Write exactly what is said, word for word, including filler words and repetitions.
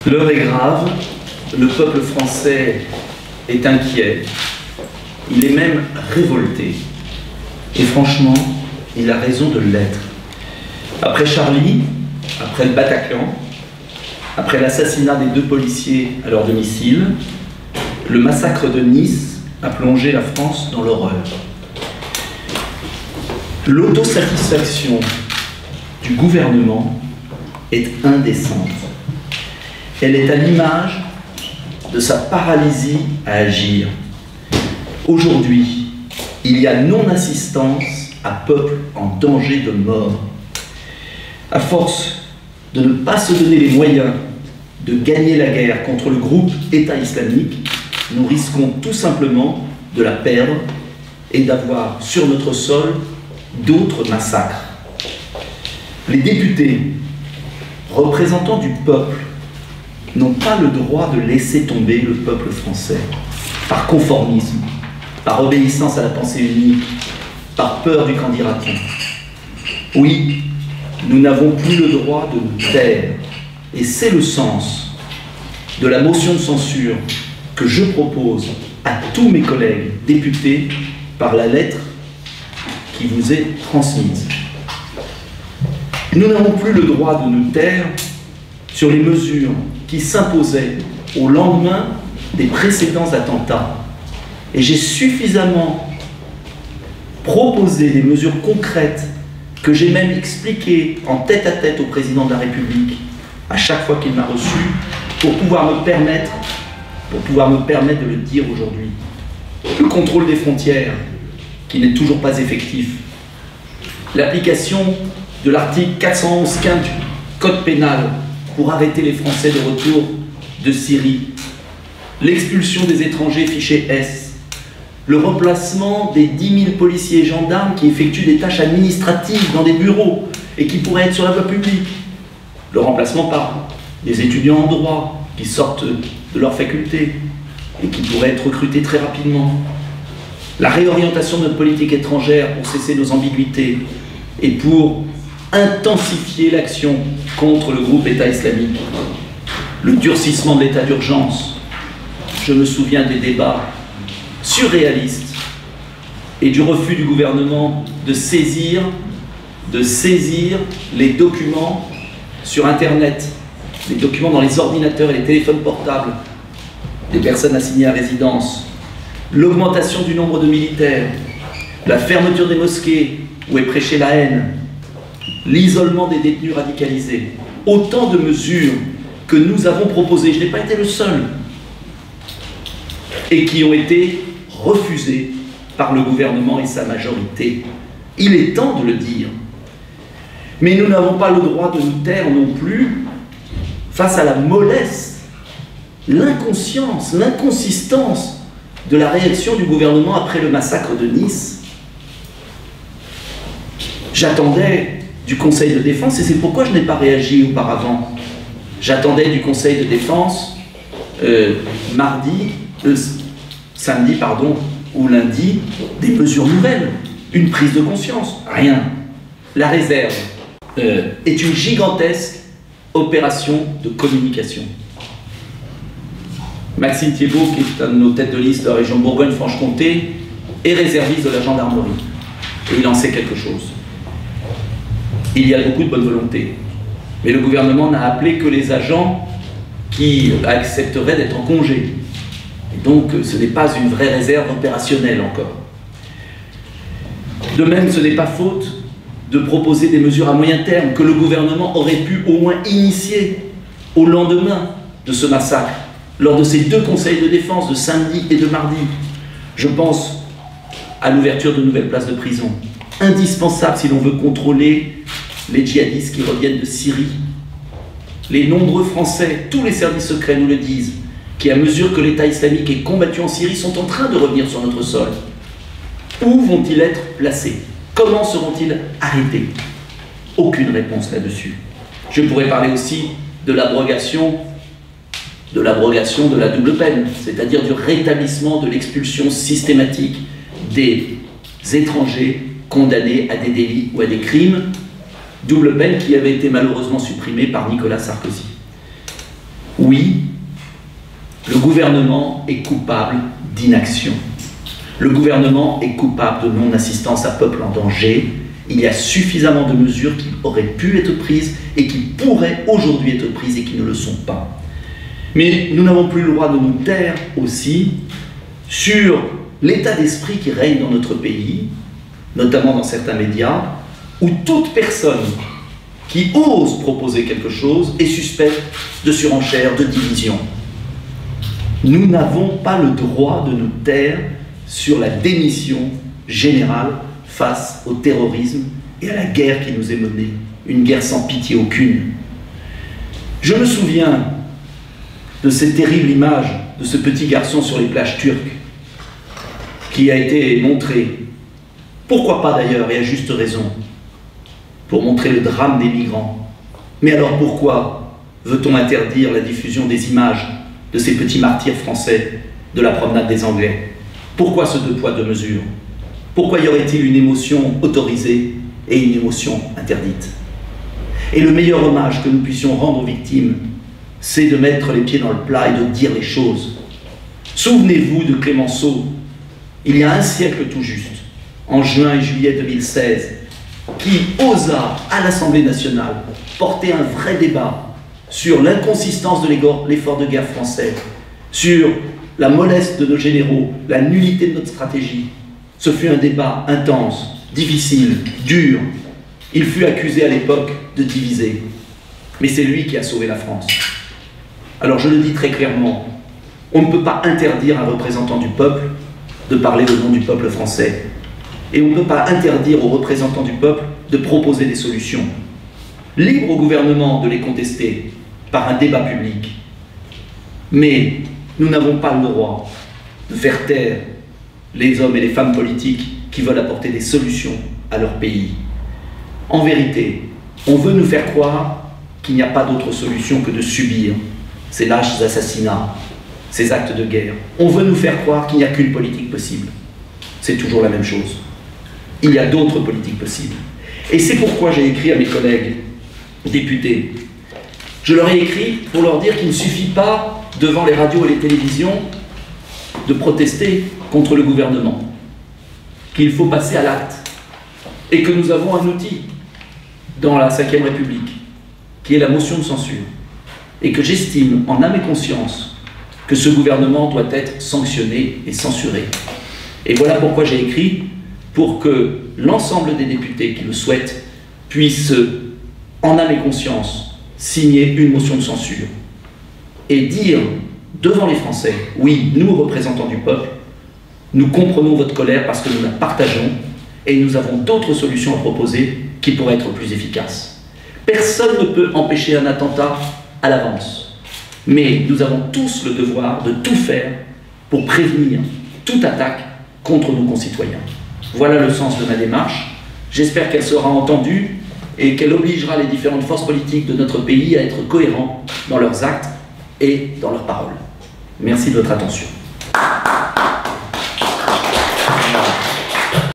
L'heure est grave, le peuple français est inquiet, il est même révolté. Et franchement, il a raison de l'être. Après Charlie, après le Bataclan, après l'assassinat des deux policiers à leur domicile, le massacre de Nice a plongé la France dans l'horreur. L'autosatisfaction du gouvernement est indécente. Elle est à l'image de sa paralysie à agir. Aujourd'hui, il y a non-assistance à peuple en danger de mort. À force de ne pas se donner les moyens de gagner la guerre contre le groupe État islamique, nous risquons tout simplement de la perdre et d'avoir sur notre sol d'autres massacres. Les députés, représentants du peuple, n'ont pas le droit de laisser tomber le peuple français par conformisme, par obéissance à la pensée unique, par peur du candidaton. Oui, nous n'avons plus le droit de nous taire, et c'est le sens de la motion de censure que je propose à tous mes collègues députés par la lettre qui vous est transmise. Nous n'avons plus le droit de nous taire sur les mesures qui s'imposaient au lendemain des précédents attentats. Et j'ai suffisamment proposé des mesures concrètes que j'ai même expliquées en tête-à-tête au président de la République à chaque fois qu'il m'a reçu pour pouvoir me permettre, pour pouvoir me permettre de le dire aujourd'hui. Le contrôle des frontières, qui n'est toujours pas effectif. L'application de l'article quatre cent onze quinze du Code pénal pour arrêter les Français de retour de Syrie. L'expulsion des étrangers fichés S. Le remplacement des dix mille policiers et gendarmes qui effectuent des tâches administratives dans des bureaux et qui pourraient être sur la voie publique. Le remplacement par des étudiants en droit qui sortent de leur faculté et qui pourraient être recrutés très rapidement. La réorientation de notre politique étrangère pour cesser nos ambiguïtés et pour intensifier l'action contre le groupe État islamique. Le durcissement de l'état d'urgence. Je me souviens des débats surréalistes et du refus du gouvernement de saisir, de saisir les documents sur Internet, les documents dans les ordinateurs et les téléphones portables des personnes assignées à résidence, l'augmentation du nombre de militaires, la fermeture des mosquées où est prêchée la haine, l'isolement des détenus radicalisés. Autant de mesures que nous avons proposées, je n'ai pas été le seul, et qui ont été refusées par le gouvernement et sa majorité. Il est temps de le dire. Mais nous n'avons pas le droit de nous taire non plus face à la mollesse, l'inconscience, l'inconsistance de la réaction du gouvernement après le massacre de Nice. J'attendais du Conseil de défense, et c'est pourquoi je n'ai pas réagi auparavant. J'attendais du Conseil de défense euh, mardi, euh, samedi pardon, ou lundi, des mesures nouvelles, une prise de conscience, rien. La réserve euh, est une gigantesque opération de communication. Maxime Thiébaut, qui est un de nos têtes de liste de la région Bourgogne-Franche-Comté, est réserviste de la gendarmerie, et il en sait quelque chose. Il y a beaucoup de bonne volonté. Mais le gouvernement n'a appelé que les agents qui accepteraient d'être en congé. Et donc, ce n'est pas une vraie réserve opérationnelle encore. De même, ce n'est pas faute de proposer des mesures à moyen terme que le gouvernement aurait pu au moins initier au lendemain de ce massacre, lors de ces deux conseils de défense de samedi et de mardi. Je pense à l'ouverture de nouvelles places de prison, indispensable si l'on veut contrôler les djihadistes qui reviennent de Syrie. Les nombreux Français, tous les services secrets nous le disent, qui à mesure que l'État islamique est combattu en Syrie sont en train de revenir sur notre sol. Où vont-ils être placés? Comment seront-ils arrêtés? Aucune réponse là-dessus. Je pourrais parler aussi de l'abrogation de l'abrogation de la double peine, c'est-à-dire du rétablissement de l'expulsion systématique des étrangers condamnés à des délits ou à des crimes, double peine qui avait été malheureusement supprimée par Nicolas Sarkozy. Oui, le gouvernement est coupable d'inaction. Le gouvernement est coupable de non-assistance à peuple en danger. Il y a suffisamment de mesures qui auraient pu être prises et qui pourraient aujourd'hui être prises et qui ne le sont pas. Mais nous n'avons plus le droit de nous taire aussi sur l'état d'esprit qui règne dans notre pays, notamment dans certains médias, où toute personne qui ose proposer quelque chose est suspecte de surenchère, de division. Nous n'avons pas le droit de nous taire sur la démission générale face au terrorisme et à la guerre qui nous est menée, une guerre sans pitié aucune. Je me souviens de cette terrible image de ce petit garçon sur les plages turques qui a été montré, pourquoi pas d'ailleurs, et à juste raison, pour montrer le drame des migrants. Mais alors pourquoi veut-on interdire la diffusion des images de ces petits martyrs français de la promenade des Anglais? Pourquoi ce deux poids, deux mesures? Pourquoi y aurait-il une émotion autorisée et une émotion interdite? Et le meilleur hommage que nous puissions rendre aux victimes, c'est de mettre les pieds dans le plat et de dire les choses. Souvenez-vous de Clémenceau, il y a un siècle tout juste, en juin et juillet deux mille seize, qui osa, à l'Assemblée nationale, porter un vrai débat sur l'inconsistance de l'effort de guerre français, sur la mollesse de nos généraux, la nullité de notre stratégie. Ce fut un débat intense, difficile, dur. Il fut accusé à l'époque de diviser. Mais c'est lui qui a sauvé la France. Alors je le dis très clairement, on ne peut pas interdire à un représentant du peuple de parler au nom du peuple français. Et on ne peut pas interdire aux représentants du peuple de proposer des solutions. Libre au gouvernement de les contester par un débat public. Mais nous n'avons pas le droit de faire taire les hommes et les femmes politiques qui veulent apporter des solutions à leur pays. En vérité, on veut nous faire croire qu'il n'y a pas d'autre solution que de subir ces lâches assassinats, ces actes de guerre. On veut nous faire croire qu'il n'y a qu'une politique possible. C'est toujours la même chose. Il y a d'autres politiques possibles. Et c'est pourquoi j'ai écrit à mes collègues députés. Je leur ai écrit pour leur dire qu'il ne suffit pas, devant les radios et les télévisions, de protester contre le gouvernement, qu'il faut passer à l'acte, et que nous avons un outil dans la cinquième République, qui est la motion de censure, et que j'estime, en âme et conscience, que ce gouvernement doit être sanctionné et censuré. Et voilà pourquoi j'ai écrit, pour que l'ensemble des députés qui le souhaitent puissent, en âme et conscience, signer une motion de censure et dire devant les Français, oui, nous, représentants du peuple, nous comprenons votre colère parce que nous la partageons et nous avons d'autres solutions à proposer qui pourraient être plus efficaces. Personne ne peut empêcher un attentat à l'avance, mais nous avons tous le devoir de tout faire pour prévenir toute attaque contre nos concitoyens. Voilà le sens de ma démarche. J'espère qu'elle sera entendue et qu'elle obligera les différentes forces politiques de notre pays à être cohérents dans leurs actes et dans leurs paroles. Merci de votre attention.